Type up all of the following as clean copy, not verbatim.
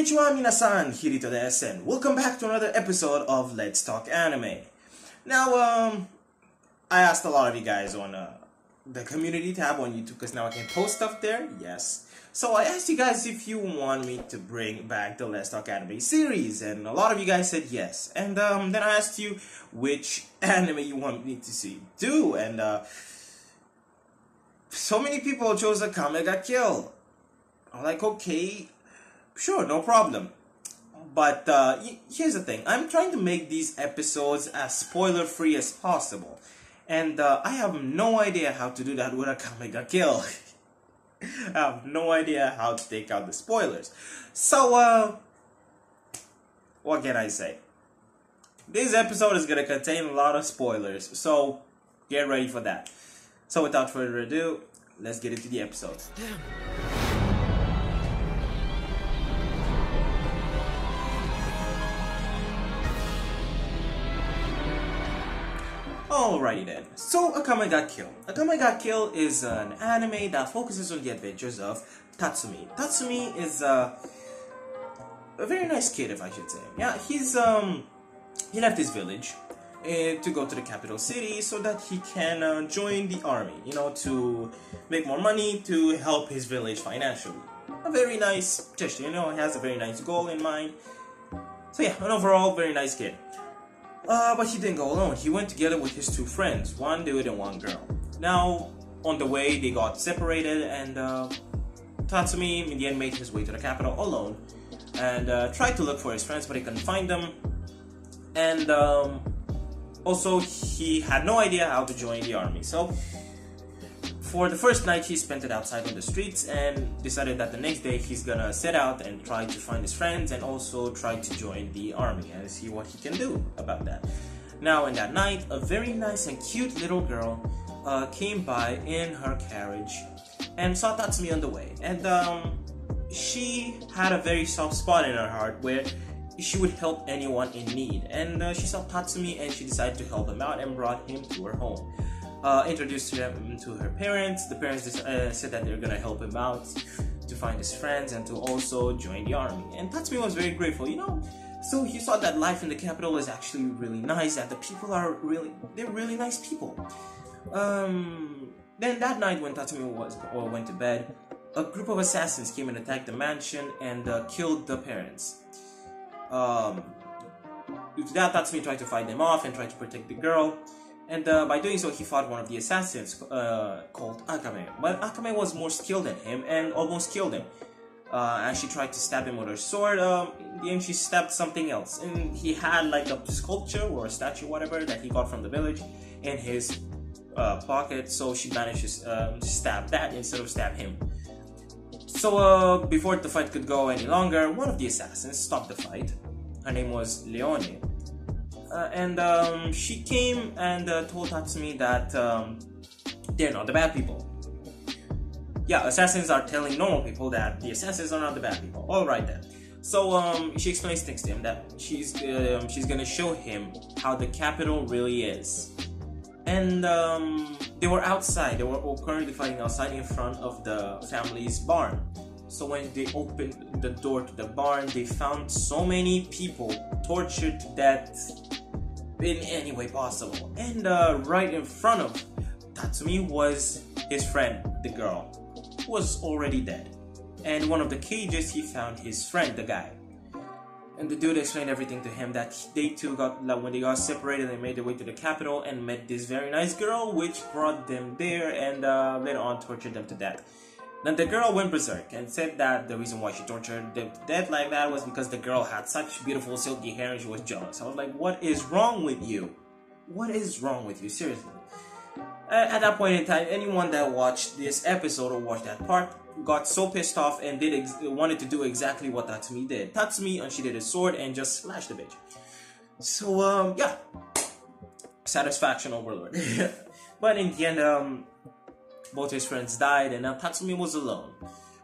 Konnichiwa minasan, Hirito desu, and welcome back to another episode of Let's Talk Anime. Now, I asked a lot of you guys on the community tab on YouTube, because now I can post stuff there, yes. So I asked you guys if you want me to bring back the Let's Talk Anime series, and a lot of you guys said yes. And then I asked you which anime you want me to see do, and so many people chose Akame ga Kill. I'm like, okay, sure, no problem. But here's the thing. I'm trying to make these episodes as spoiler-free as possible. And I have no idea how to do that with Akame ga Kill. I have no idea how to take out the spoilers. So, what can I say? This episode is going to contain a lot of spoilers. So, get ready for that. So, without further ado, let's get into the episode. Alrighty then, so Akame ga Kill. Akame ga Kill is an anime that focuses on the adventures of Tatsumi. Tatsumi is a very nice kid, if I should say. Yeah, he left his village to go to the capital city so that he can join the army, you know, to make more money to help his village financially. A very nice gesture, you know, he has a very nice goal in mind. So yeah, an overall very nice kid. But he didn't go alone. He went together with his two friends, one dude and one girl. Now, on the way, they got separated, and Tatsumi in the end made his way to the capital alone and tried to look for his friends, but he couldn't find them. And also, he had no idea how to join the army. So, for the first night, he spent it outside on the streets and decided that the next day he's gonna set out and try to find his friends and also try to join the army and see what he can do about that. Now, in that night, a very nice and cute little girl came by in her carriage and saw Tatsumi on the way. And she had a very soft spot in her heart where she would help anyone in need. And she saw Tatsumi and she decided to help him out and brought him to her home. Introduced him to her parents. The parents said that they're gonna help him out to find his friends and to also join the army. And Tatsumi was very grateful, you know. So he saw that life in the capital is actually really nice, that the people are they're really nice people. Then that night when Tatsumi went to bed, a group of assassins came and attacked the mansion and killed the parents. With that, Tatsumi tried to fight them off and tried to protect the girl. And by doing so, he fought one of the assassins called Akame. But Akame was more skilled than him and almost killed him. As she tried to stab him with her sword, in the end she stabbed something else. And he had like a sculpture or a statue, whatever, that he got from the village in his pocket. So she managed to stab that instead of stab him. So before the fight could go any longer, one of the assassins stopped the fight. Her name was Leone. And she came and told Tatsumi that they're not the bad people. Yeah, assassins are telling normal people that the assassins are not the bad people. Alright then. So she explains things to him that she's gonna show him how the capital really is. And they were outside. They were all currently fighting outside in front of the family's barn. So when they opened the door to the barn, they found so many people tortured to death in any way possible. And right in front of Tatsumi was his friend, the girl, who was already dead. And in one of the cages, he found his friend, the guy. And the dude explained everything to him, that they two got, like, when they got separated, they made their way to the capital and met this very nice girl, which brought them there and later on tortured them to death. Then the girl went berserk and said that the reason why she tortured them to death like that was because the girl had such beautiful silky hair and she was jealous. I was like, what is wrong with you? What is wrong with you? Seriously. At that point in time, anyone that watched this episode or watched that part got so pissed off and wanted to do exactly what Tatsumi did. Tatsumi unsheathed his sword and just slashed the bitch. So, yeah. Satisfaction overload. But in the end, both his friends died and now Tatsumi was alone.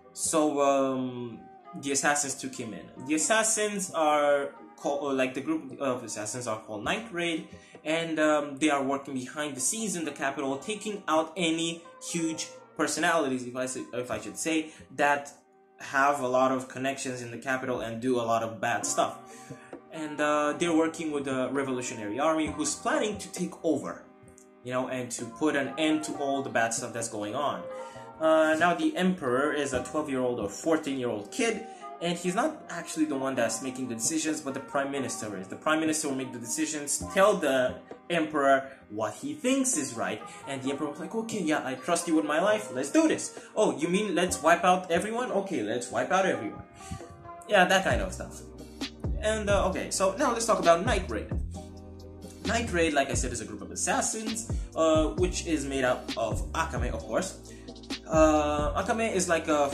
So the assassins took him in. The assassins are called, like the group of assassins are called Night Raid, and they are working behind the scenes in the capital, taking out any huge personalities, if I should say, that have a lot of connections in the capital and do a lot of bad stuff. And they're working with the Revolutionary Army, who's planning to take over, you know, and to put an end to all the bad stuff that's going on. Now the Emperor is a 12-year-old or 14-year-old kid, and he's not actually the one that's making the decisions, but the Prime Minister is. The Prime Minister will make the decisions, tell the Emperor what he thinks is right, and the Emperor was like, okay, yeah, I trust you with my life, let's do this. Oh, you mean let's wipe out everyone? Okay, let's wipe out everyone. Yeah, that kind of stuff. And, okay, so now let's talk about Night Raid. Night Raid, like I said, is a group of assassins, which is made up of Akame, of course. Akame is like a...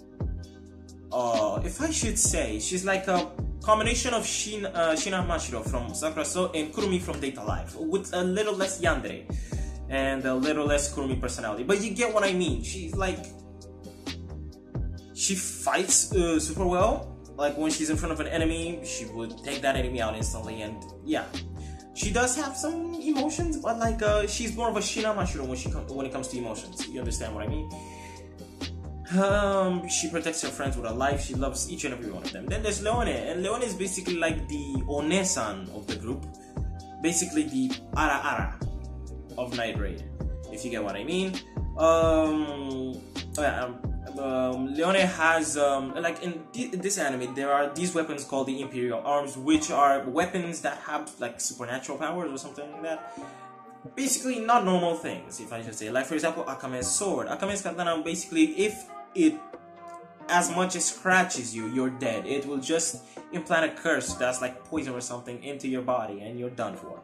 if I should say, she's like a combination of Shina Mashiro from Sakura So and Kurumi from Data Life, with a little less yandere and a little less Kurumi personality. But you get what I mean. She's like... She fights super well. Like, when she's in front of an enemy, she would take that enemy out instantly, and yeah. She does have some emotions, but like, she's more of a Shina Mashiro when it comes to emotions. You understand what I mean? She protects her friends with her life. She loves each and every one of them. Then there's Leone, and Leone is basically like the Onesan of the group. Basically the Ara of Night Raid, if you get what I mean. Leone has, like in this anime, there are these weapons called the Imperial Arms, which are weapons that have like supernatural powers or something like that. Basically, not normal things, if I should say. Like, for example, Akame's sword. Akame's katana, basically, if it as much as scratches you, you're dead. It will just implant a curse that's like poison or something into your body, and you're done for.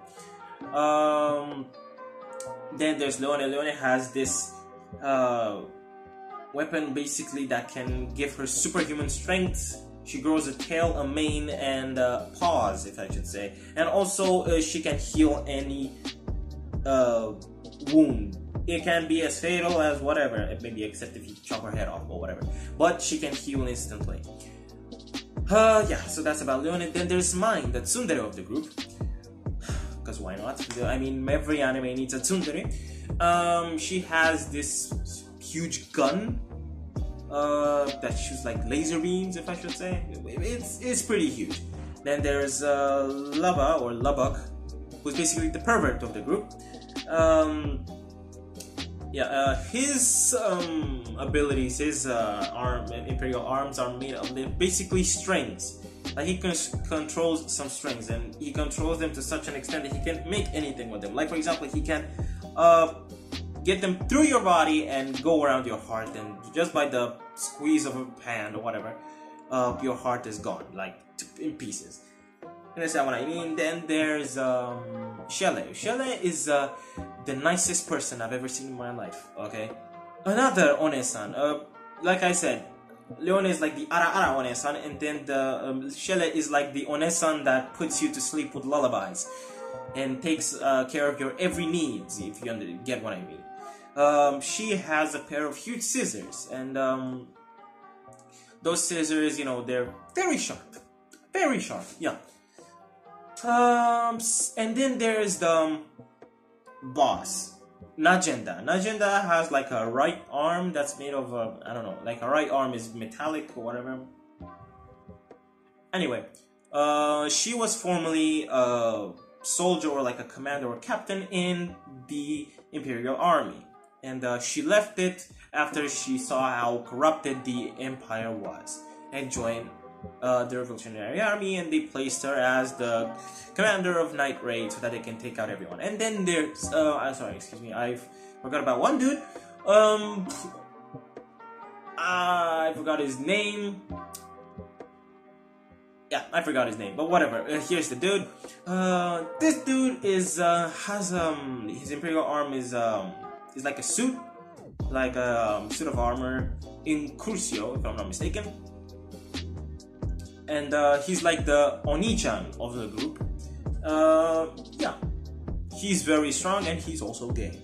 Then there's Leone. Leone has this weapon basically that can give her superhuman strength. She grows a tail, a mane, and paws, if I should say. And also, she can heal any wound. It can be as fatal as whatever, maybe except if you chop her head off or whatever. But she can heal instantly. Yeah, so that's about Leone. Then there's Mine, the tsundere of the group. Because why not? I mean, every anime needs a tsundere. She has this huge gun that shoots like laser beams, if I should say. It's pretty huge. Then there's Laba, or Lubbock, who's basically the pervert of the group. His abilities, his Imperial Arms are made of basically strings. Like, he controls some strings, and he controls them to such an extent that he can make anything with them. Like, for example, he can get them through your body and go around your heart, and just by the squeeze of a hand or whatever, your heart is gone, like in pieces. You understand what I mean? Then there's Shelle. Shelle is the nicest person I've ever seen in my life. Okay, another Onesan. Like I said, Leone is like the Ara Onesan, and then the Shelle is like the Onesan that puts you to sleep with lullabies and takes care of your every needs, if you get what I mean. She has a pair of huge scissors, and those scissors, you know, they're very sharp, yeah. And then there's the boss, Najenda. Najenda has like a right arm that's made of I don't know, like a right arm is metallic or whatever. Anyway, she was formerly a soldier, or like a commander or captain in the Imperial Army. And she left it after she saw how corrupted the Empire was, and joined the Revolutionary Army, and they placed her as the commander of Night Raid so that they can take out everyone. And then there's, sorry, excuse me, I forgot about one dude. I forgot his name. Yeah, I forgot his name, but whatever. Here's the dude. This dude is has his Imperial arm is like a suit, like a suit of armor in Curcio, if I'm not mistaken. And he's like the Oni-chan of the group. Yeah, he's very strong, and he's also gay.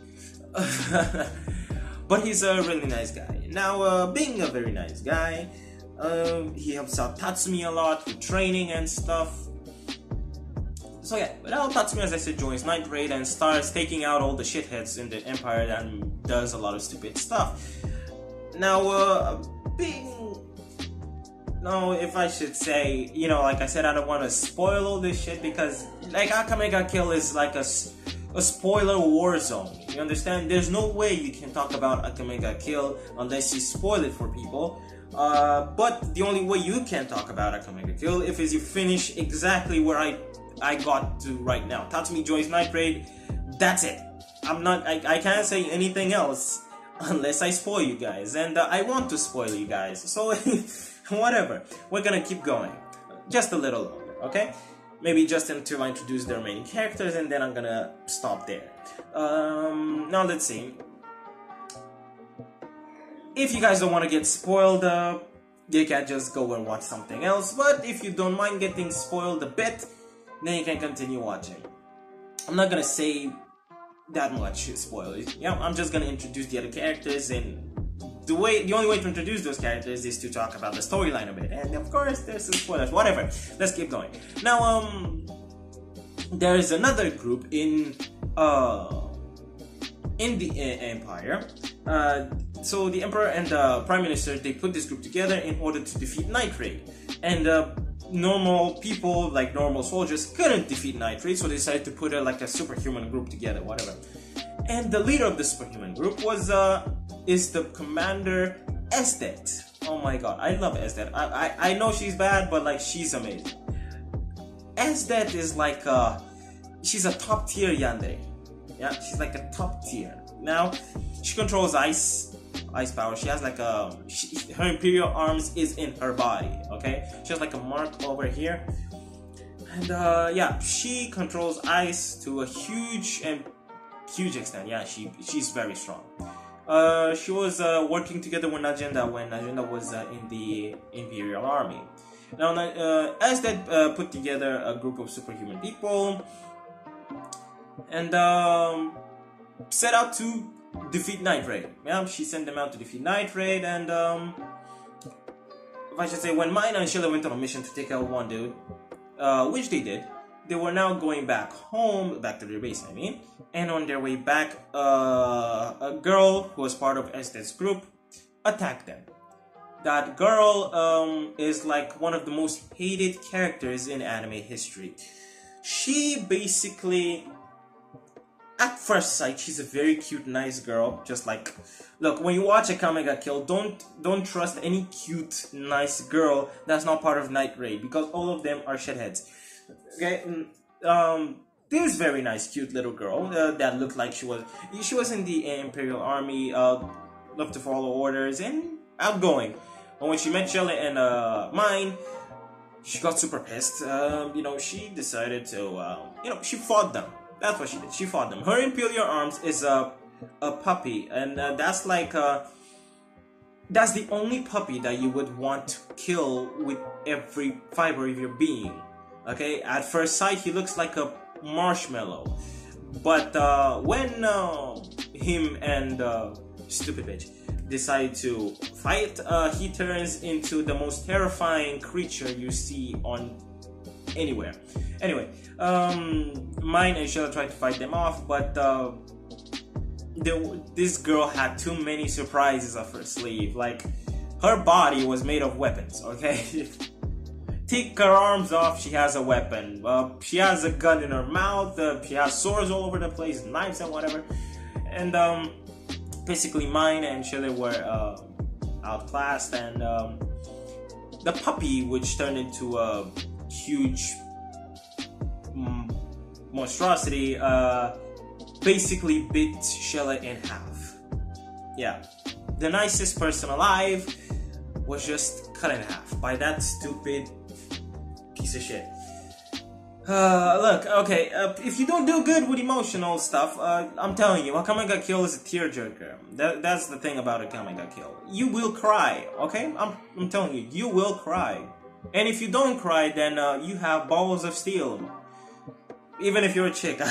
But he's a really nice guy. Now, being a very nice guy, he helps out Tatsumi a lot with training and stuff. So yeah, but now Tatsumi, as I said, joins Night Raid and starts taking out all the shitheads in the Empire and does a lot of stupid stuff. Now, being know if I should say, you know, like I said, I don't want to spoil all this shit because, like, Akame ga Kill is like a spoiler war zone. You understand? There's no way you can talk about Akame ga Kill unless you spoil it for people. But the only way you can talk about Akame ga Kill is you finish exactly where I got to right now. Tatsumi joins Night Raid. That's it. I can't say anything else unless I spoil you guys, and I want to spoil you guys, so whatever, we're gonna keep going, just a little longer, okay? Maybe just until I introduce the remaining characters, and then I'm gonna stop there. Now let's see. If you guys don't want to get spoiled, you can just go and watch something else, but if you don't mind getting spoiled a bit, then you can continue watching. I'm not gonna say that much spoilers. Yeah, I'm just gonna introduce the other characters, and the only way to introduce those characters is to talk about the storyline a bit. And of course, there's some spoilers. Whatever. Let's keep going. Now, there is another group in the Empire. So the Emperor and the Prime Minister, they put this group together in order to defeat Night Raid, and normal people, like normal soldiers, couldn't defeat Night Raid, so they decided to put like a superhuman group together, whatever. And the leader of the superhuman group is the Commander Esdet. Oh my god, I love Esdet. I know she's bad, but like she's amazing. Esdet is like she's a top tier yandere. Yeah, she's like a top tier. Now she controls ice power. She has like her imperial arms is in her body, okay? She has like a mark over here, and yeah, she controls ice to a huge extent. Yeah, she's very strong. She was working together with Najenda when Najenda was in the Imperial Army. Now, as that put together a group of superhuman people and set out to defeat Night Raid. Yeah, she sent them out to defeat Night Raid, and if I should say, when Mina and Sheila went on a mission to take out one dude, which they did, they were now going back home, back to their base, I mean, and on their way back, a girl who was part of Estet's group attacked them. That girl is like one of the most hated characters in anime history. She basically, at first sight, she's a very cute, nice girl. Just like, look, when you watch Akame ga Kill, don't trust any cute, nice girl that's not part of Night Raid, because all of them are shitheads. Okay, this very nice, cute little girl that looked like she was in the Imperial Army, loved to follow orders and outgoing. But when she met Sheila and Mine, she got super pissed. You know, she decided to, you know, she fought them. That's what she did. She fought them. Her Imperial Arms is a puppy, and that's like that's the only puppy that you would want to kill with every fiber of your being. Okay, at first sight he looks like a marshmallow, but when him and stupid bitch decide to fight, he turns into the most terrifying creature you see on anywhere. Anyway, Mine and Sheila tried to fight them off, but this girl had too many surprises up her sleeve. Like, her body was made of weapons, okay? Take her arms off, she has a weapon. She has a gun in her mouth, she has swords all over the place, knives and whatever. And basically Mine and Sheila were outclassed, and the puppy, which turned into a huge monstrosity, basically bit Sheila in half. Yeah, the nicest person alive was just cut in half by that stupid piece of shit. Look, okay, if you don't do good with emotional stuff, I'm telling you, Akame ga Kill is a tearjerker. That's the thing about Akame ga Kill. You will cry, okay? I'm telling you, you will cry. And if you don't cry, then you have balls of steel. Even if you're a chick.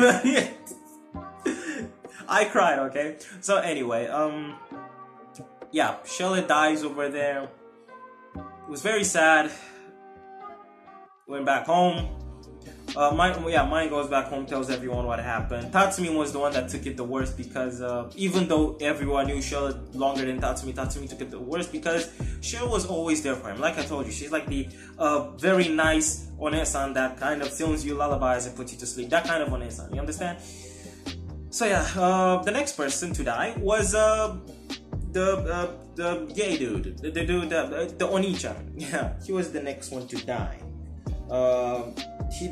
I cried, okay? So anyway, yeah, Sheila dies over there. It was very sad. Went back home. Mine goes back home, tells everyone what happened. Tatsumi was the one that took it the worst, because even though everyone knew Sheila longer than Tatsumi took it the worst because she was always there for him. Like I told you, she's like the very nice Onesan that kind of sings you lullabies and puts you to sleep. That kind of Onesan, you understand? So yeah, the next person to die was the gay dude, the Oni-chan. Yeah, he was the next one to die. He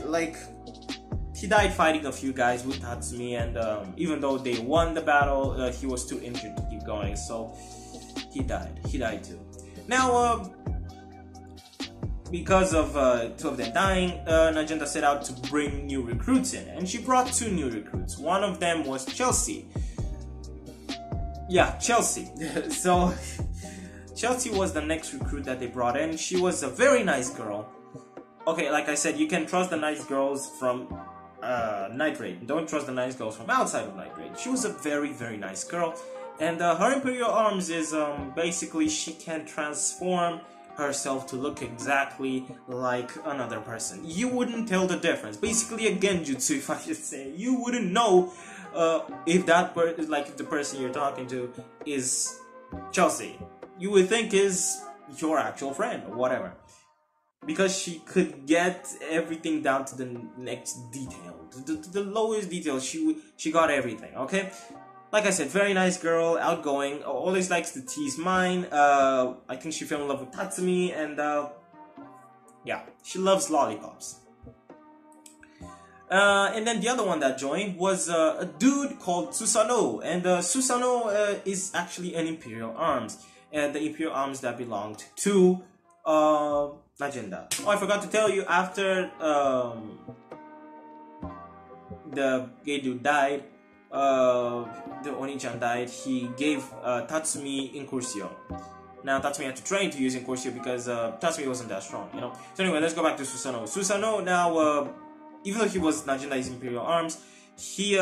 died fighting a few guys with Tatsumi, and even though they won the battle, he was too injured to keep going, so he died. He died too. Now, because of two of them dying, Najenda set out to bring new recruits in, and she brought 2 new recruits. One of them was Chelsea. Yeah, Chelsea. So, Chelsea was the next recruit that they brought in. She was a very nice girl. Okay, like I said, you can trust the nice girls from Night Raid. Don't trust the nice girls from outside of Night Raid. She was a very, very nice girl. And her Imperial Arms is basically she can transform herself to look exactly like another person. You wouldn't tell the difference. Basically a genjutsu, if I should say. You wouldn't know if that if the person you're talking to is Chelsea. You would think is your actual friend or whatever. Because she could get everything down to the next detail, to the lowest detail. She got everything. Okay, like I said, very nice girl, outgoing, always likes to tease mine. I think she fell in love with Tatsumi, and yeah, she loves lollipops. And then the other one that joined was a dude called Susanoo, and Susanoo is actually an Imperial Arms, and the Imperial Arms that belonged to Najenda. Oh, I forgot to tell you, after the gay dude died, the Oni-chan died, he gave Tatsumi Incursio. Now Tatsumi had to train to use Incursio because Tatsumi wasn't that strong, you know. So anyway, let's go back to Susanoo. Susanoo now, even though he was Najenda's Imperial Arms, he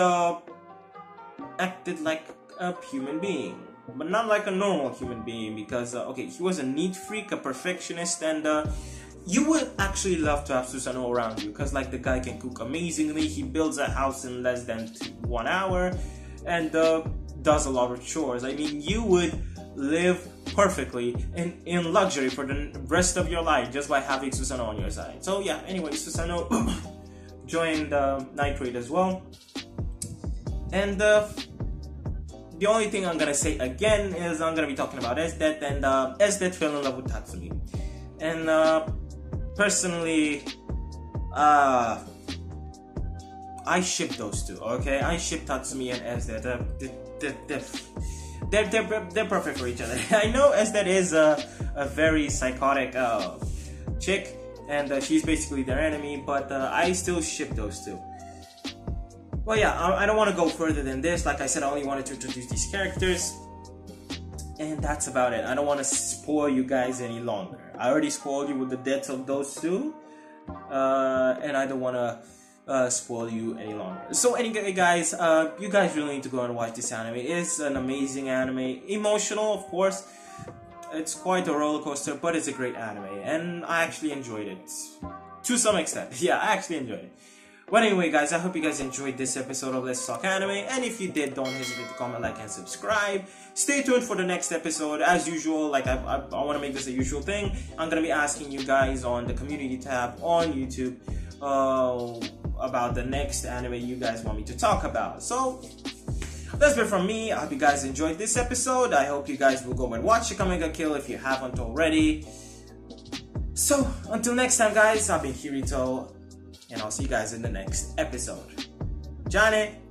acted like a human being. But not like a normal human being, because okay, he was a neat freak, a perfectionist, and you would actually love to have Susanoo around you, because like the guy can cook amazingly, he builds a house in less than 1 hour, and does a lot of chores. I mean, you would live perfectly in luxury for the rest of your life just by having Susanoo on your side. So yeah, anyway, Susanoo joined Night Raid as well, and the only thing I'm gonna say again is I'm gonna be talking about Esdet, and Esdet fell in love with Tatsumi. And personally, I ship those two, okay? I ship Tatsumi and Esdet. They're perfect for each other. I know Esdet is a very psychotic chick, and she's basically their enemy, but I still ship those two. Well, yeah, I don't want to go further than this. Like I said, I only wanted to introduce these characters, and that's about it. I don't want to spoil you guys any longer. I already spoiled you with the deaths of those two, and I don't want to spoil you any longer. So anyway, guys, you guys really need to go and watch this anime. It's an amazing anime. Emotional, of course. It's quite a roller coaster, but it's a great anime, and I actually enjoyed it to some extent. Yeah, I actually enjoyed it. But anyway, guys, I hope you guys enjoyed this episode of Let's Talk Anime, and if you did, don't hesitate to comment, like, and subscribe. Stay tuned for the next episode. As usual, like I want to make this a usual thing. I'm gonna be asking you guys on the community tab on YouTube about the next anime you guys want me to talk about. So that's it from me. I hope you guys enjoyed this episode. I hope you guys will go and watch Akame ga Kill if you haven't already. So until next time, guys, I've been Kirito, and I'll see you guys in the next episode. Johnny!